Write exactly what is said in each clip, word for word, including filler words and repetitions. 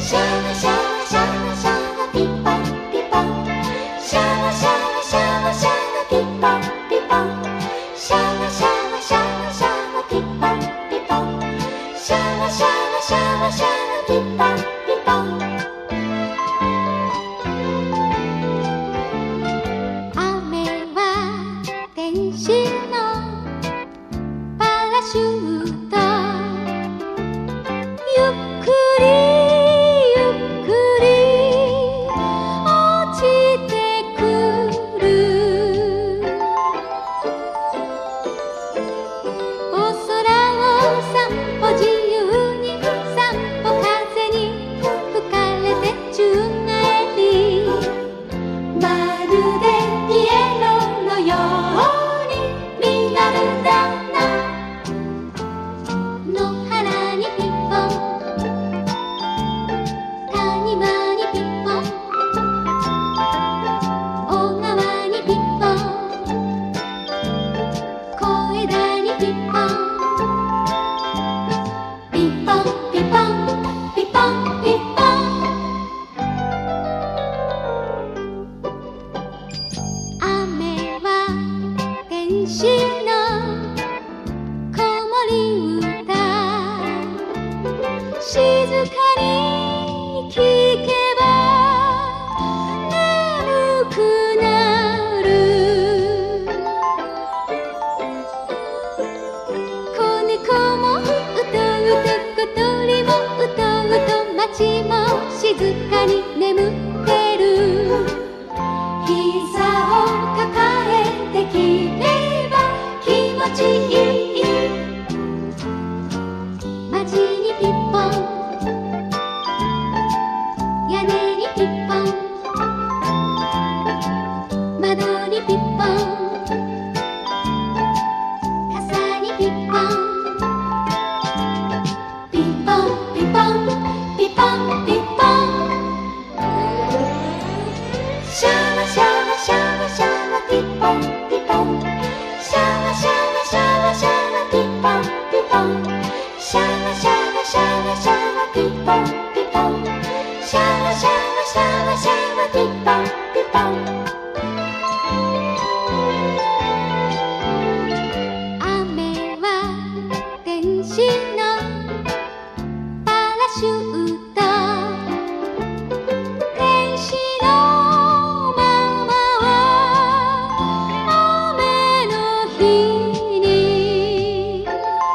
シャワシャワシャワシャワピンポンピンポン。シャワシャワシャワシャワピンポンピンポン。シャワシャワシャワシャワピンポンピンポン。シャワシャワシャワシャワピンポンピンポン。雨は天使のパラシュート。ゆっくりゆっくり落ちてくる。お空を散歩自由に散歩風に吹かれて宙返り。まるでピエロのように実る花野原にピンポン、谷間にピンポン、小川にピンポン、小枝にピンポン。ピンポンピンポンピンポンピンポン。雨は天使の子守歌。静かに聞けば眠くなる。子猫もうとうと小鳥もうとうと街も静かに眠ってる。膝を抱えてきれば気持ちいい。街にピンポン、屋根にピンポン、窓にピンポン、傘にピンポン。ピンポンピンポンピンポンピンポン。シャワシャワシャワシャワピンポンピンポン。シャワシャワシャワシャワピンポンピンポン。シャワシャワシャワシャワピンポンピンポン。シャワシャワシャワシャワピンポンピンポン。雨は天使のパラシュート。天使のママは雨の日に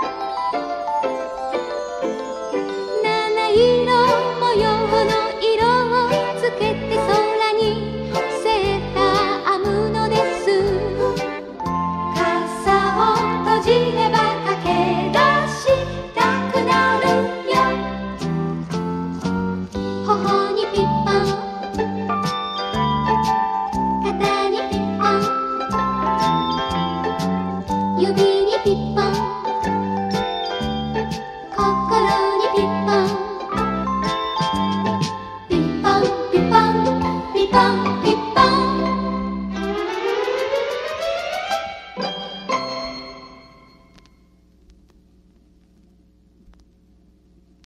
七色模様の色をつけて空にセーター編むのです。傘を閉じれば駆け出したくなるよ。頬にピンポン、肩にピンポン、指にピンポン、心にピンポン。ピンポンピンポンピンポン